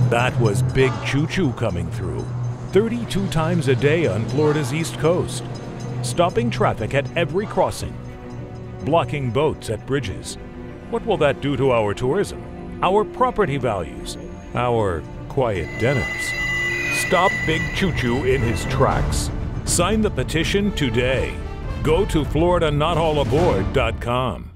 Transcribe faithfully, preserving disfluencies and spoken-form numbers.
That was Big Choo-Choo coming through, thirty-two times a day on Florida's East Coast, stopping traffic at every crossing, blocking boats at bridges. What will that do to our tourism, our property values, our quiet dinners? Stop Big Choo-Choo in his tracks. Sign the petition today. Go to Florida Not All Aboard dot com.